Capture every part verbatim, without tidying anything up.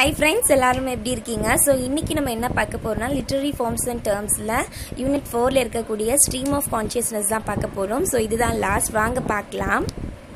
Hi friends, எல்லாரும் எப்படி இருக்கீங்க? So இன்னைக்கு நம்ம என்ன பார்க்க போறோம்னா literary forms and termsல unit four ல இருக்கக்கூடிய stream of consciousness தான் பார்க்க போறோம். So இதுதான் லாஸ்ட், வாங்க பார்க்கலாம்.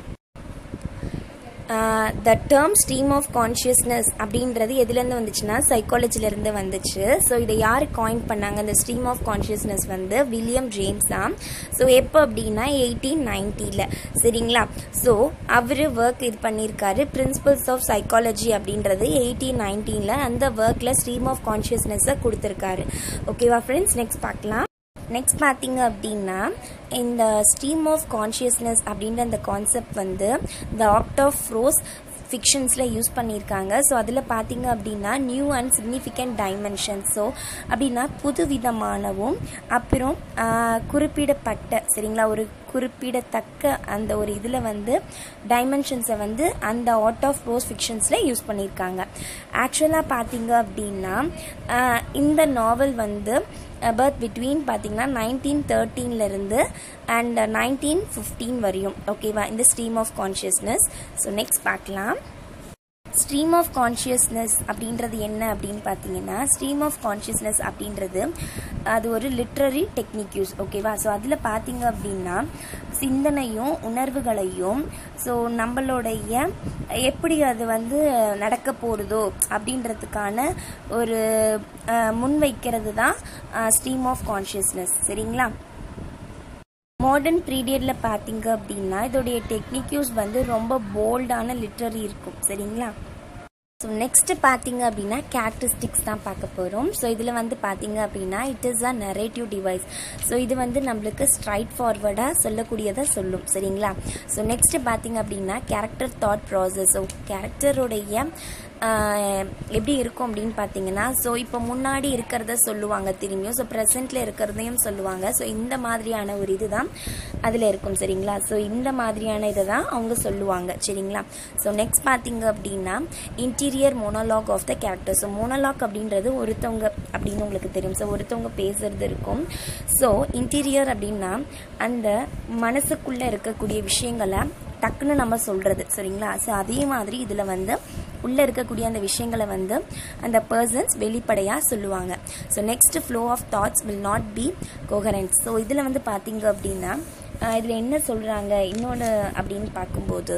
Uh, the term stream of consciousness அப்படின்றது எதிலிருந்து வந்துச்சுன்னா சைக்காலஜில இருந்து வந்துச்சு. ஸோ இதை யார் காயின் பண்ணாங்க? இந்த ஸ்ட்ரீம் ஆஃப் கான்ஷியஸ்னஸ் வந்து வில்லியம் ஜேம்ஸ் தான். ஸோ எப்போ அப்படின்னா எயிட்டீன் நைன்ட்டியில், சரிங்களா? ஸோ அவர் ஒர்க் இது பண்ணியிருக்காரு, பிரின்சிபல்ஸ் ஆஃப் சைக்காலஜி அப்படின்றது எயிட்டீன் நைன்டீனில் அந்த ஒர்க்கில் ஸ்ட்ரீம் ஆஃப் கான்ஷியஸ்னஸை கொடுத்துருக்காரு. ஓகேவா ஃப்ரெண்ட்ஸ், நெக்ஸ்ட் பார்க்கலாம். நெக்ஸ்ட் பார்த்தீங்க அப்படின்னா இந்த ஸ்ட்ரீம் ஆஃப் கான்ஷியஸ்னஸ் அப்படின்ற அந்த கான்செப்ட் வந்து த ஆர்ட் ஆஃப் ப்ரோஸ் ஃபிக்ஷன்ஸில் யூஸ் பண்ணியிருக்காங்க. ஸோ அதில் பார்த்தீங்க அப்படின்னா new and significant dimension, so அப்படின்னா புது விதமானவும் அப்புறம் குறிப்பிடப்பட்ட, சரிங்களா, ஒரு குறிப்பிடத்தக்க அந்த ஒரு இதில் வந்து டைமென்ஷன்ஸை வந்து அந்த ஆர்ட் ஆஃப் ப்ரோஸ் ஃபிக்ஷன்ஸில் யூஸ் பண்ணியிருக்காங்க. ஆக்சுவலாக பார்த்தீங்க அப்படின்னா இந்த நாவல் வந்து பர்த் பிட்வீன் பார்த்தீங்கன்னா நைன்டீன் தேர்ட்டீன்லேருந்து அண்ட் நைன்டீன் ஃபிஃப்டீன் வரையும், ஓகேவா, இந்த stream of consciousness. So next பார்க்கலாம். ஸ்ட்ரீம் ஆஃப் கான்ஷியஸ்னஸ் அப்படின்றது என்ன அப்படின்னு பார்த்தீங்கன்னா, ஸ்ட்ரீம் ஆஃப் கான்ஷியஸ்னஸ் அப்படின்றது அது ஒரு லிட்ரரி டெக்னிக் யூஸ், ஓகேவா. ஸோ அதில் பார்த்தீங்க அப்படின்னா சிந்தனையும் உணர்வுகளையும், ஸோ நம்மளுடைய எப்படி அது வந்து நடக்க போகிறதோ அப்படின்றதுக்கான ஒரு முன்வைக்கிறது தான் ஸ்ட்ரீம் ஆஃப் கான்ஷியஸ்னஸ், சரிங்களா. மாடர்ன் பீரியடில் பார்த்தீங்க அப்படின்னா இதோடைய டெக்னிக் யூஸ் வந்து ரொம்ப போல்டான லிட்ரரி இருக்கும், சரிங்களா. ஸோ நெக்ஸ்ட் பார்த்தீங்க அப்படின்னா கேரக்டரிஸ்டிக்ஸ் தான் பார்க்க போகிறோம். ஸோ இதில் வந்து பார்த்தீங்க அப்படின்னா it is a narrative device. So இது வந்து நம்மளுக்கு ஸ்ட்ரைட் ஃபார்வர்டாக சொல்லக்கூடியதை சொல்லும், சரிங்களா. ஸோ நெக்ஸ்ட் பார்த்தீங்க அப்படின்னா கேரக்டர் தாட் ப்ராசஸ். ஸோ கேரக்டருடைய எப்படி இருக்கும் அப்படின்னு பார்த்தீங்கன்னா, ஸோ இப்போ முன்னாடி இருக்கிறத சொல்லுவாங்க திரும்பியும், ஸோ ப்ரெசென்ட்டில் இருக்கிறதையும் சொல்லுவாங்க. ஸோ இந்த மாதிரியான ஒரு இது தான் அதில் இருக்கும், சரிங்களா. ஸோ இந்த மாதிரியான இதை தான் அவங்க சொல்லுவாங்க, சரிங்களா. ஸோ நெக்ஸ்ட் பார்த்தீங்க அப்படின்னா interior monologue of the character. So monologue அப்படின்றது ஒருத்தவங்க அப்படின்னு உங்களுக்கு தெரியும். ஸோ ஒருத்தவங்க பேசுறது இருக்கும். ஸோ இன்டீரியர் அப்படின்னா அந்த மனசுக்குள்ளே இருக்கக்கூடிய விஷயங்களை டக்குன்னு நம்ம சொல்கிறது, சரிங்களா. ஸோ அதே மாதிரி இதில் வந்து உள்ளே இருக்கக்கூடிய அந்த விஷயங்களை வந்து அந்த பர்சன்ஸ் வெளிப்படையாக சொல்லுவாங்க. So next flow of thoughts will not be coherent. So இதில் வந்து பார்த்தீங்க அப்படின்னா இதில் என்ன சொல்கிறாங்க இன்னொன்று அப்படின்னு பார்க்கும்போது,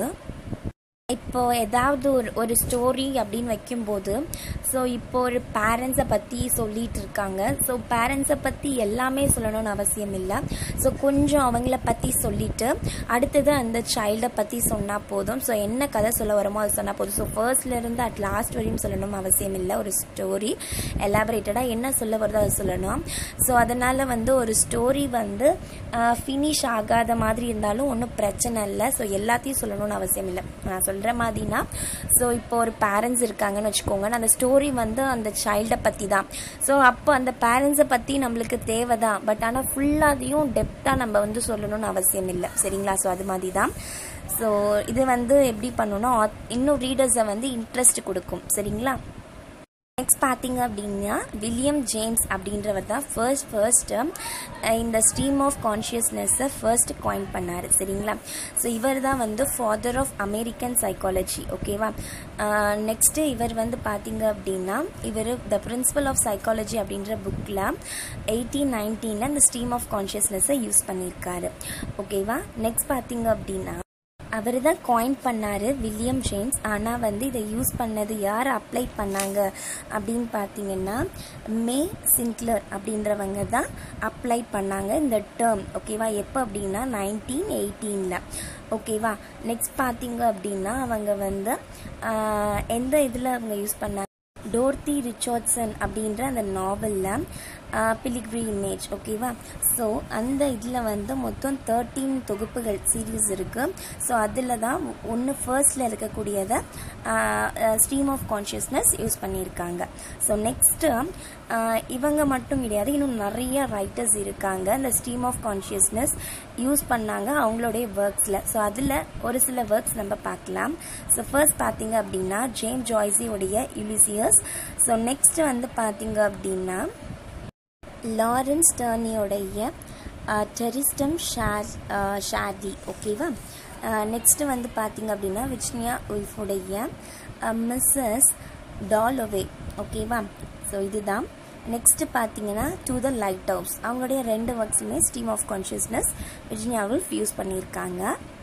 இப்போ ஏதாவது ஒரு ஒரு ஸ்டோரி அப்படின்னு வைக்கும்போது, ஸோ இப்போ ஒரு பேரண்ட்ஸை பற்றி சொல்லிட்டு இருக்காங்க. ஸோ பேரண்ட்ஸை பற்றி எல்லாமே சொல்லணும்னு அவசியம் இல்லை. ஸோ கொஞ்சம் அவங்கள பற்றி சொல்லிட்டு அடுத்தது அந்த சைல்டை பற்றி சொன்னால் போதும். ஸோ என்ன கதை சொல்ல வரமோ அது சொன்னால் போதும். ஸோ ஃபர்ஸ்ட்லேருந்து அட் லாஸ்ட் வரையும் சொல்லணும் அவசியம் இல்லை. ஒரு ஸ்டோரி எலாபரேட்டடாக என்ன சொல்ல வருதோ அதை சொல்லணும். ஸோ அதனால் வந்து ஒரு ஸ்டோரி வந்து ஃபினிஷ் ஆகாத மாதிரி இருந்தாலும் ஒன்றும் பிரச்சனை இல்லை. ஸோ எல்லாத்தையும் சொல்லணும்னு அவசியம் இல்லை. நான் சொல்கிற மாதிரினா, ஸோ இப்போ ஒரு பேரண்ட்ஸ் இருக்காங்கன்னு வச்சுக்கோங்க, அந்த ஸ்டோரி வந்து அந்த சைல்டை பற்றி தான். ஸோ அப்போ அந்த பேரண்ட்ஸை பற்றி நம்மளுக்கு தேவை தான், பட் ஆனால் ஃபுல்லாதையும் டெப்த்தாக நம்ம வந்து சொல்லணும்னு அவசியம் இல்லை, சரிங்களா. ஸோ அது மாதிரி தான். ஸோ இது வந்து எப்படி பண்ணணும்னா இன்னும் ரீடர்ஸை வந்து இன்ட்ரெஸ்ட் கொடுக்கும், சரிங்களா. நெக்ஸ்ட் பார்த்தீங்க அப்படின்னா வில்லியம் ஜேம்ஸ் அப்படின்றவர் தான் ஃபர்ஸ்ட் ஃபர்ஸ்ட் இந்த ஸ்ட்ரீம் ஆஃப் கான்ஷியஸ்னஸை ஃபர்ஸ்ட் காயின் பண்ணார், சரிங்களா. ஸோ இவர் தான் வந்து ஃபாதர் ஆஃப் அமெரிக்கன் சைக்காலஜி, ஓகேவா. நெக்ஸ்ட்டு இவர் வந்து பார்த்தீங்க அப்படின்னா இவர் த பிரின்சிபல் ஆஃப் சைக்காலஜி அப்படின்ற புக்கில் எயிட்டீன் நைன்டீனில் இந்த ஸ்ட்ரீம் ஆஃப் கான்ஷியஸ்னஸை யூஸ் பண்ணியிருக்காரு, ஓகேவா. நெக்ஸ்ட் பார்த்தீங்க அப்படின்னா அவர் தான் காயின் பண்ணார் வில்லியம் ஜேம்ஸ். ஆனால் வந்து இதை யூஸ் பண்ணது யார் அப்ளை பண்ணாங்க அப்படின்னு பார்த்தீங்கன்னா மே சின்க்லர் அப்படின்றவங்க தான் அப்ளை பண்ணாங்க இந்த டேர்ம், ஓகேவா. எப்போ அப்படின்னா நைன்டீன் எயிட்டீனில், ஓகேவா. நெக்ஸ்ட் பார்த்தீங்க அப்படின்னா அவங்க வந்து எந்த இதில் அவங்க யூஸ் பண்ணாங்க, டோர்த்தி ரிச்சர்ட்சன் அப்படின்ற அந்த நாவலில் பிலிக்ரி இமேஜ், ஓகேவா. ஸோ அந்த இதில் வந்து மொத்தம் தேர்ட்டீன் தொகுப்புகள் சீரீஸ் இருக்குது. ஸோ அதில் தான் ஒன்று ஃபர்ஸ்டில் இருக்கக்கூடியதை ஸ்ட்ரீம் ஆஃப் கான்ஷியஸ்னஸ் யூஸ் பண்ணியிருக்காங்க. ஸோ நெக்ஸ்ட்டு இவங்க மட்டும் கிடையாது, இன்னும் நிறைய ரைட்டர்ஸ் இருக்காங்க இந்த ஸ்ட்ரீம் ஆஃப் கான்ஷியஸ்னஸ் யூஸ் பண்ணாங்க அவங்களுடைய ஒர்க்ஸில். ஸோ அதில் ஒரு சில ஒர்க்ஸ் நம்ம பார்க்கலாம். ஸோ ஃபர்ஸ்ட் பார்த்தீங்க அப்படின்னா ஜேம்ஸ் ஜாய்ஸியோடைய யுலிசியஸ். ஸோ நெக்ஸ்ட் வந்து பார்த்தீங்க அப்படின்னா லாரன்ஸ் டர்னியோடைய டெரிஸ்டம் ஷார்டி, ஓகேவா. நெக்ஸ்ட்டு வந்து பார்த்தீங்க அப்படின்னா விர்ஜினியா உல்ஃபுடைய மிஸ்ஸஸ் டால் அவே ஓகேவா. ஸோ இதுதான். நெக்ஸ்ட் பார்த்தீங்கன்னா டு த லைட் ஹவுஸ், அவங்களுடைய ரெண்டு ஒர்க்ஸுமே stream of consciousness Virginia Woolf use பண்ணியிருக்காங்க.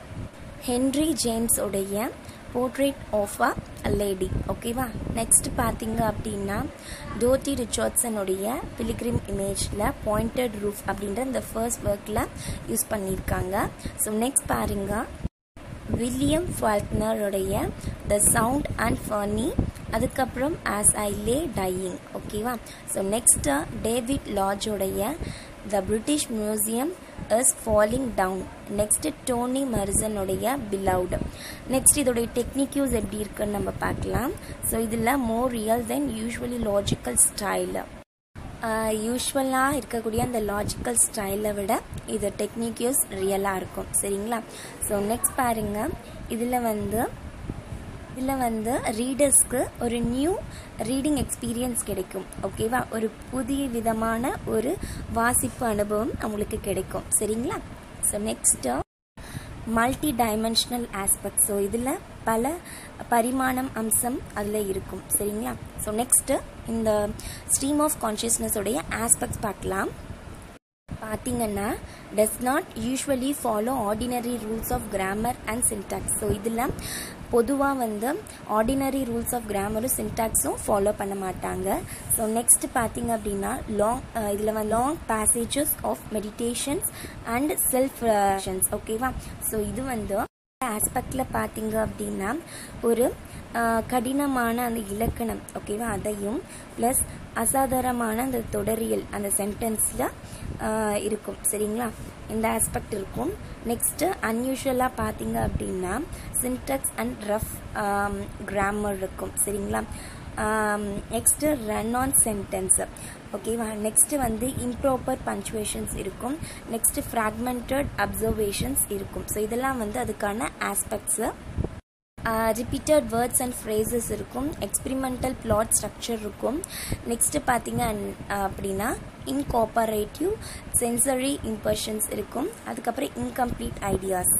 ஹென்ரி ஜேம்ஸ் உடைய போர்ட்ரேட் ஆஃப் அ லேடி ஓகேவா. நெக்ஸ்ட் பார்த்தீங்க அப்படின்னா டோட்டி ரிச்சர்ட்ஸனுடைய பிலிகிரிம் இமேஜில் பாயிண்டட் ரூஃப் அப்படின்ற இந்த ஃபர்ஸ்ட் ஒர்க்கில் யூஸ் பண்ணியிருக்காங்க. ஸோ நெக்ஸ்ட் பாருங்க வில்லியம் ஃபால்க்னருடைய த சவுண்ட் அண்ட் ஃபர்னி, அதுக்கப்புறம் ஆஸ் ஐ லே டையிங் ஓகேவா. ஸோ நெக்ஸ்ட்டு டேவிட் லாட்ஜோடைய the British museum is falling down. Next Toni மரிசனுடைய பிலவுட். நெக்ஸ்ட் இதோடைய டெக்னிக் யூஸ் எப்படி இருக்குன்னு நம்ம பார்க்கலாம். ஸோ இதில் more real than usually logical style, யூஸ்வலாக இருக்கக்கூடிய அந்த லாஜிக்கல் ஸ்டைலை விட இது டெக்னிக் யூஸ் ரியலாக இருக்கும் சரிங்களா. ஸோ நெக்ஸ்ட் பாருங்கள் இதில் வந்து இதில் வந்து ரீடர்ஸ்க்கு ஒரு நியூ ரீடிங் எக்ஸ்பீரியன்ஸ் கிடைக்கும் ஓகேவா. ஒரு புதிய விதமான ஒரு வாசிப்பு அனுபவம் அவங்களுக்கு கிடைக்கும் சரிங்களா. So next multi dimensional aspect. So இதில் பல பரிமாணம் அம்சம் அதில் இருக்கும் சரிங்களா. ஸோ நெக்ஸ்ட்டு இந்த ஸ்ட்ரீம் ஆஃப் கான்ஷியஸ்னஸ் உடைய ஆஸ்பெக்ட்ஸ் பார்க்கலாம். பார்த்தீங்கன்னா does not usually follow ordinary rules of grammar and syntax. So இதில் பொதுவாக வந்து ஆர்டினரி ரூல்ஸ் ஆஃப் கிராமரும் சின்டாக்ஸும் ஃபாலோ பண்ண மாட்டாங்க. ஸோ நெக்ஸ்ட் பார்த்தீங்க அப்படின்னா லாங் இதில் வந்து long passages of meditations and self ஓகேவா. ஸோ இது வந்து ஆஸ்பெக்டில் பார்த்தீங்க அப்படின்னா ஒரு கடினமான அந்த இலக்கணம் ஓகேவா அதையும் ப்ளஸ் அசாதாரணமான அந்த தொடரியல் அந்த சென்டென்ஸில் இருக்கும் சரிங்களா. இந்த ஆஸ்பெக்ட் இருக்கும். நெக்ஸ்ட்டு அன்யூஷுவலாக பார்த்தீங்க அப்படின்னா சின்டாக்ஸ் அண்ட் ரஃப் கிராமர் இருக்கும் சரிங்களா. நெக்ஸ்ட்டு ரன் ஆன் சென்டென்ஸ் ஓகேவா. நெக்ஸ்ட்டு வந்து இம்ப்ராப்பர் பங்க்சுவேஷன்ஸ் இருக்கும். நெக்ஸ்ட்டு ஃப்ராக்மெண்டட் அப்சர்வேஷன்ஸ் இருக்கும். ஸோ இதெல்லாம் வந்து அதுக்கான aspects. Repeated words and phrases இருக்கும். எக்ஸ்பிரிமெண்டல் பிளாட் ஸ்ட்ரக்சர் இருக்கும். நெக்ஸ்ட்டு பார்த்தீங்க அப்படின்னா இன்கார்பரேட்டிவ் சென்சரி இம்பர்ஷன்ஸ் இருக்கும். அதுக்கப்புறம் இன்கம்ப்ளீட் ஐடியாஸ்.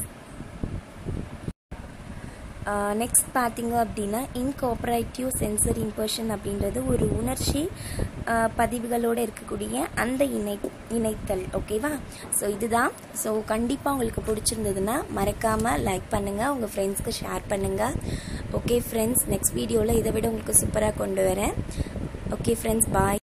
நெக்ஸ்ட் பார்த்தீங்க அப்படின்னா இன்கார்பரேட்டிவ் சென்சரி இம்பர்ஷன் அப்படின்றது ஒரு உணர்ச்சி பதிவுகளோடு இருக்கக்கூடிய அந்த இணை இணைத்தல் ஓகேவா. ஸோ இதுதான். ஸோ கண்டிப்பாக உங்களுக்கு பிடிச்சிருந்ததுன்னா மறக்காமல் லைக் பண்ணுங்கள், உங்கள் ஃப்ரெண்ட்ஸ்க்கு ஷேர் பண்ணுங்கள். ஓகே ஃப்ரெண்ட்ஸ், நெக்ஸ்ட் வீடியோவில் இதை விட உங்களுக்கு சூப்பராக கொண்டு வரேன். ஓகே ஃப்ரெண்ட்ஸ், பாய்.